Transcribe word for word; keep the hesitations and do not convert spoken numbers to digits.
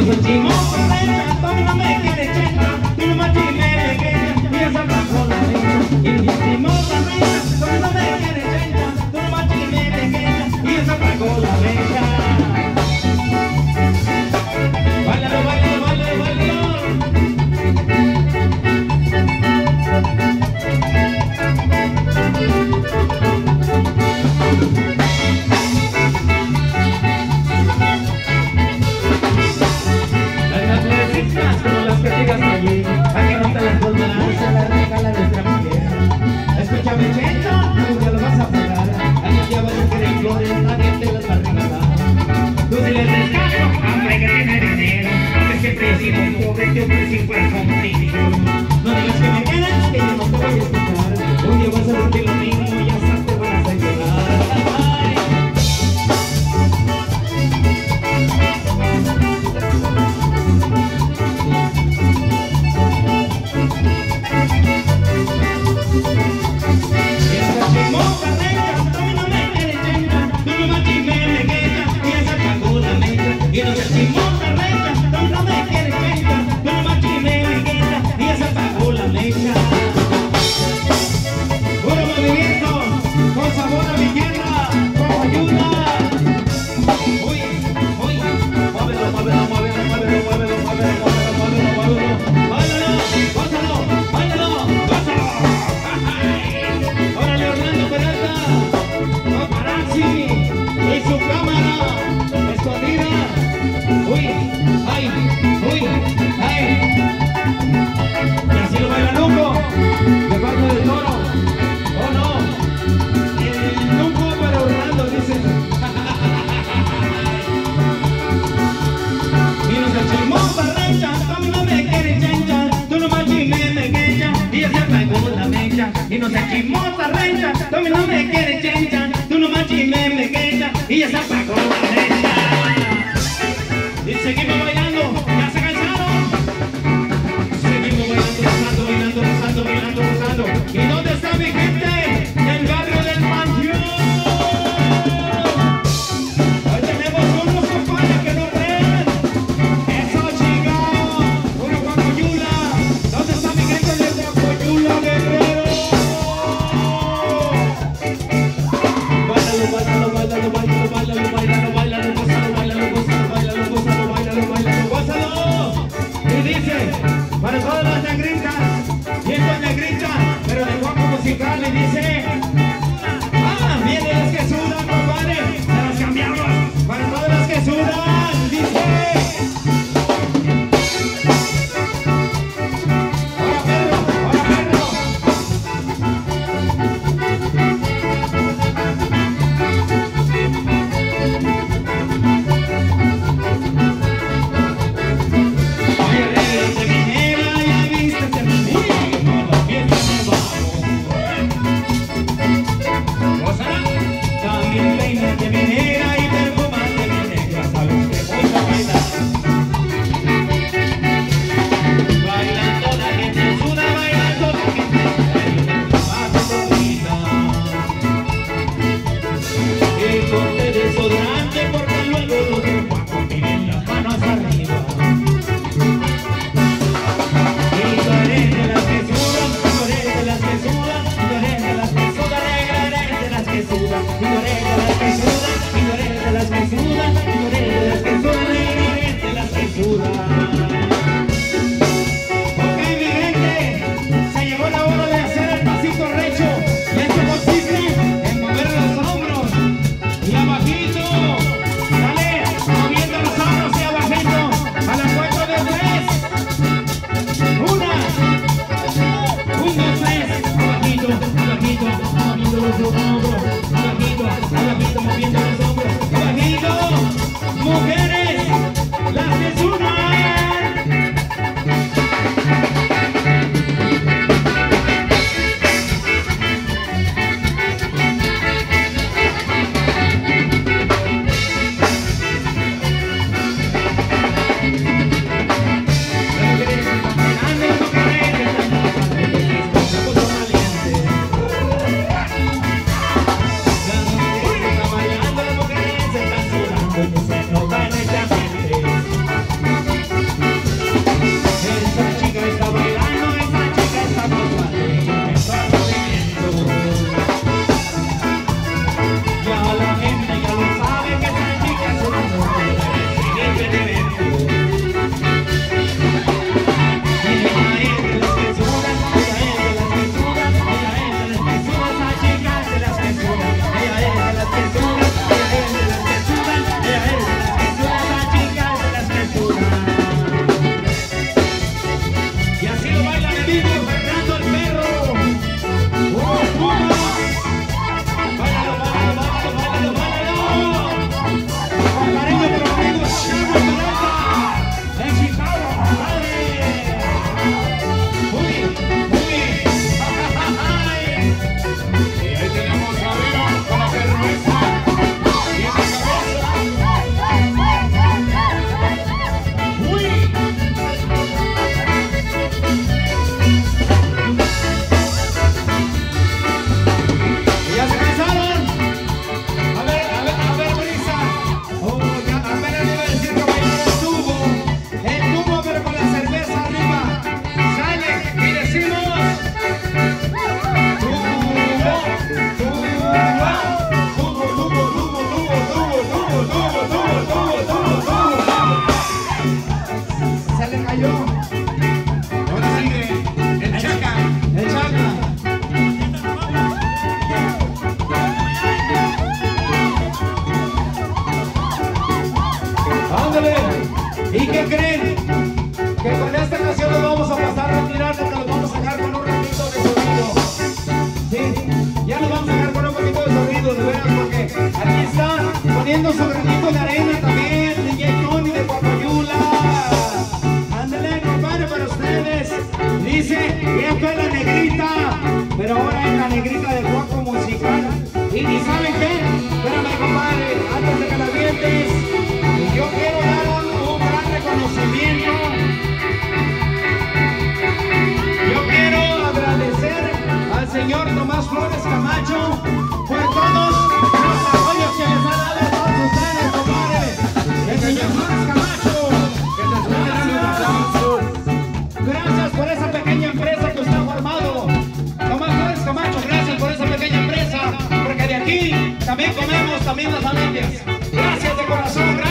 soy chimosa recha, tú no me quieres checa, tú no me chimes pequeña y esa bajo la mecha. Y yo soy chimosa recha, tú no me quieres checa, tú no me chimes pequeña y esa bajo la mecha. Báilalo, báilalo, báilalo, báilalo. Aquí no te las volverás, se la regala nuestra mujer. Escúchame, Checho, nunca lo vas a pagar. Algún día vas a querer flores, nadie te las va a regalar. Tú si les descaso, hombre que tiene dinero, porque siempre he sido un pobre, que hombre sin fuerza contigo. No digas que me quedas, que yo no te voy a escuchar. Un día vas a sentir lo mismo y hasta te van a hacer llorar. Y no se chimosa recha, tú no me quieres checa, tú no me chimes pequeña y esa pagó la mecha. Puro movimiento, con sabor a mi tierra, con ayuda. Uy, uy, muévelo, muévelo, muévelo, muévelo, muévelo, muévelo, muévelo, muévelo, muévelo. Báilalo, gózalo, báilalo, gózalo. Órale, Orlando Peralta, paparazzi y su cámara escondida. Uy, ay, uy, ay. Y así lo baila Luco, de parte del Toro. Oh no, el Luco para Orlando, dicen. Y no se chimosa recha, tú no me quieres chencha, tú no me chimes pequeña y ese pagó la mecha. Y no se chimosa recha, tú no me quieres chencha, tú no me chimes pequeña y esa pagó la mecha. Y seguimos bailando, ¿ya se cansaron? Seguimos bailando, gozando, bailando, gozando, bailando, gozando. ¿Y dónde está mi gente? Del barrio del Panteón. Hoy tenemos unos compadres que no creen. Eso, chicos, una guacoyula. ¿Dónde está mi gente de guacoyula, guerrero? Báilalo, báilalo, báilalo, báilalo, báilalo, báilalo, báilalo, gozalo, báilalo, gozalo, gózalo. Y dice, para todas las negritas, y esta es negrita, pero de guapo musical, y dice, ah, vienen las que sudan, compadre, se las cambiamos, para todas las que sudan, dice. Ahora perro, ahora perro. poniendo su granito de arena también, D J Tony de Coacoyula. Ándale, compadre, para ustedes. Dice, ya fue la negrita, pero ahora es la negrita de Cuaco Musical. Y, ¿y saben qué? Espérame, compadre, antes de que la vientes, yo quiero dar un, un gran reconocimiento. Yo quiero agradecer al señor Tomás Flores Camacho por todos los apoyos que les ha dado a todos ustedes, compadre. El señor Flores Camacho, que les va a dar un aplauso. Gracias por esa pequeña empresa que usted ha formado. Tomás Flores Camacho, gracias por esa pequeña empresa, porque de aquí también comemos, también las familias. Gracias de corazón, gracias.